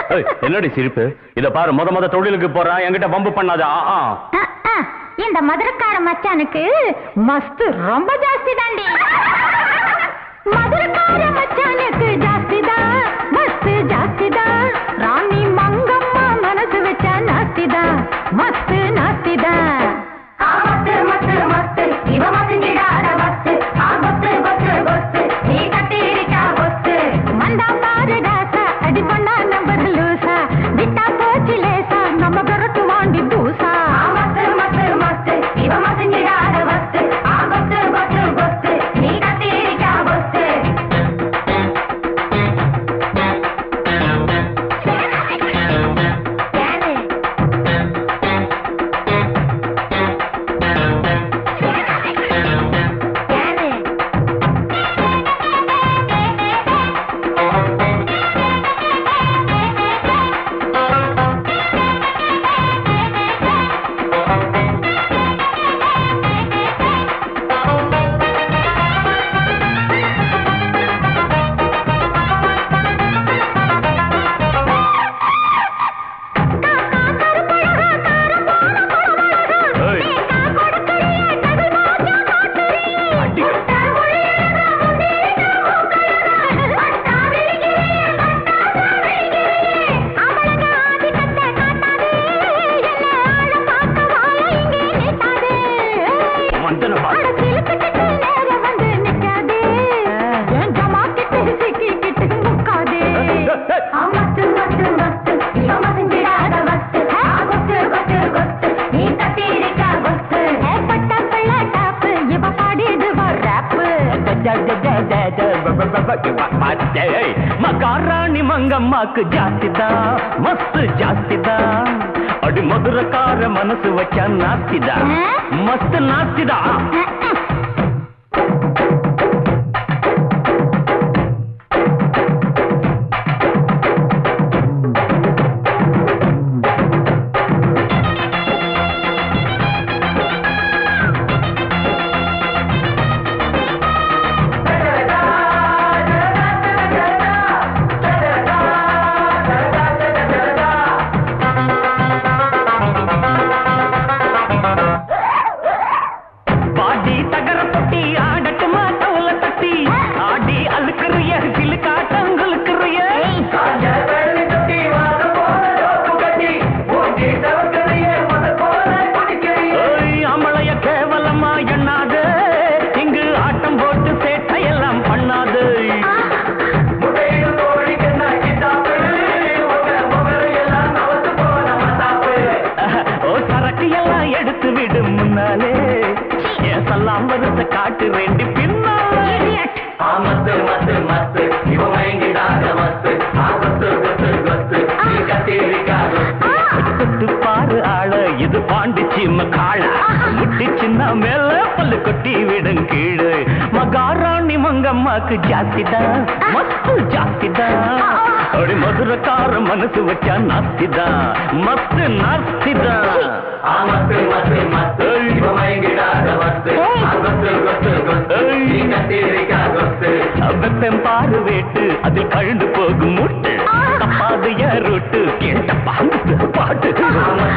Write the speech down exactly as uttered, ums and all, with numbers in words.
என்னடி சிரிப்பு? இத பாரு, முத முத தொழிலுக்கு போறான், என்கிட்ட பம்பு பண்ணாத. இந்த மதுரக்கார மச்சானுக்கு மஸ்து ரொம்ப ஜாஸ்தி தாண்டி. மதுரக்கார மச்சானுக்கு ஜாஸ்தி தான், மஸ்து ஜாஸ்தி தான். ராணி மங்கம்மா மனசு வச்சா நாஸ்தி தான், மஸ்து நாஸ்தி தான். மஸ்து மஸ்து மஸ்து இவ மசிஞ்சிடாத மஸ்து. ஆபத்து பத்து பத்து நீ கட்டிருக்கா பஸ்து. மண்டா பாரு ராசா அடி பண்ணா நம்பர் லூசா. விட்டா போச்சு லேசா நம்ம பெறட்டு வாண்டி பூசா. மஸ்து மஸ்து மஸ்து இவ மசிஞ்சிடாத மஸ்து. ஆபத்து பத்து பத்து நீ கட்டிருக்கா பஸ்து. மகாராணி மங்கம்மாக்கு ஜாஸ்திதா, மஸ்து ஜாஸ்திதா. அடி மதுரக்கார மனசு வச்சா நாஸ்திதா, மஸ்து நாஸ்திதா. மகாராணி மங்கம்மாக்கு ஜாஸ்திதா, மஸ்து ஜாஸ்திதா. அடி மதுரக்கார மனசு வச்சா நாஸ்திதா, மஸ்து நாஸ்திதா. வெப்பம் பாரு வேட்டு அதில் கழுந்து போகும் முட்டு. தப்பாதைய ரொட்டு கேட்ட பாட்டு பாட்டு.